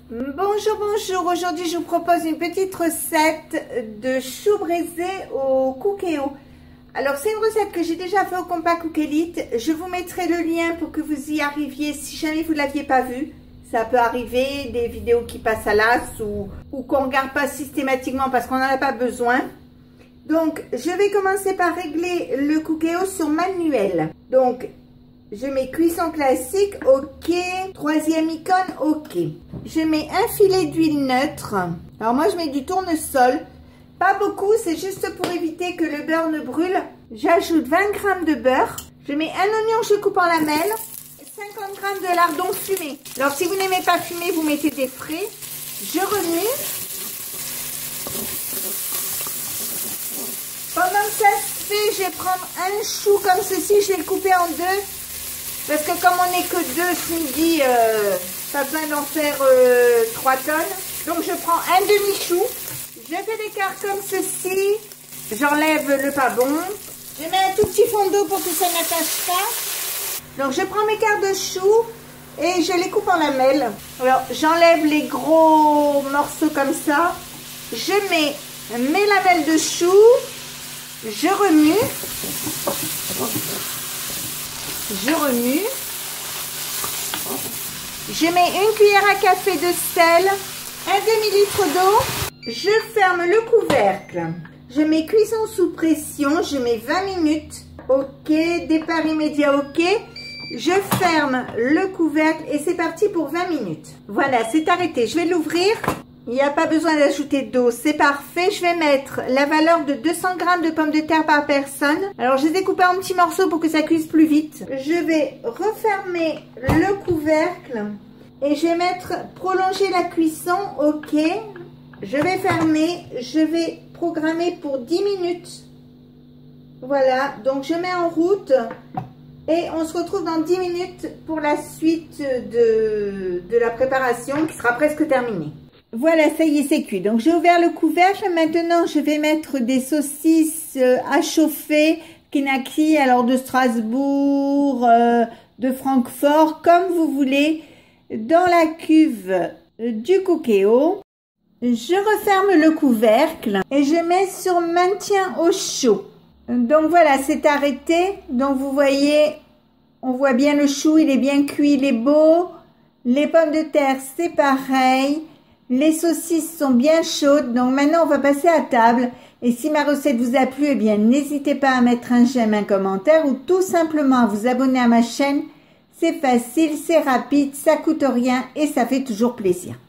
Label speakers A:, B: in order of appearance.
A: Bonjour, bonjour. Aujourd'hui, je vous propose une petite recette de choux braisés au Cookéo. Alors, c'est une recette que j'ai déjà fait au Compas Cook Elite. Je vous mettrai le lien pour que vous y arriviez si jamais vous ne l'aviez pas vu. Ça peut arriver, des vidéos qui passent à l'as ou qu'on ne regarde pas systématiquement parce qu'on n'en a pas besoin. Donc, je vais commencer par régler le Cookéo sur manuel. Donc, je mets cuisson classique, ok. Troisième icône, ok. Je mets un filet d'huile neutre. Alors moi, je mets du tournesol. Pas beaucoup, c'est juste pour éviter que le beurre ne brûle. J'ajoute 20 g de beurre. Je mets un oignon, je coupe en lamelles. 50 g de lardons fumés. Alors si vous n'aimez pas fumer, vous mettez des frais. Je remue. Pendant que ça se fait, je vais prendre un chou comme ceci. Je vais le couper en deux. Parce que comme on n'est que deux ce midi, pas besoin d'en faire 3 tonnes. Donc je prends un demi-chou. Je fais des quarts comme ceci. J'enlève le pas bon. Je mets un tout petit fond d'eau pour que ça n'attache pas. Donc je prends mes quarts de chou et je les coupe en lamelles. Alors j'enlève les gros morceaux comme ça. Je mets mes lamelles de chou. Je remue. Je remue. Je mets une cuillère à café de sel, un demi-litre d'eau. Je ferme le couvercle. Je mets cuisson sous pression. Je mets 20 minutes. Ok. Départ immédiat. Ok. Je ferme le couvercle et c'est parti pour 20 minutes. Voilà, c'est arrêté. Je vais l'ouvrir. Il n'y a pas besoin d'ajouter d'eau, c'est parfait. Je vais mettre la valeur de 200 g de pommes de terre par personne. Alors, je les ai coupées en petits morceaux pour que ça cuise plus vite. Je vais refermer le couvercle et je vais mettre prolonger la cuisson. Ok. Je vais fermer. Je vais programmer pour 10 minutes. Voilà. Donc, je mets en route et on se retrouve dans 10 minutes pour la suite de la préparation qui sera presque terminée. Voilà, ça y est, c'est cuit. Donc, j'ai ouvert le couvercle. Maintenant, je vais mettre des saucisses à chauffer, Kentucky, alors de Strasbourg, de Francfort, comme vous voulez, dans la cuve du Cookéo. Je referme le couvercle et je mets sur maintien au chaud. Donc, voilà, c'est arrêté. Donc, vous voyez, on voit bien le chou, il est bien cuit, il est beau. Les pommes de terre, c'est pareil. Les saucisses sont bien chaudes, donc maintenant on va passer à table. Et si ma recette vous a plu, eh bien n'hésitez pas à mettre un j'aime, un commentaire ou tout simplement à vous abonner à ma chaîne. C'est facile, c'est rapide, ça coûte rien et ça fait toujours plaisir.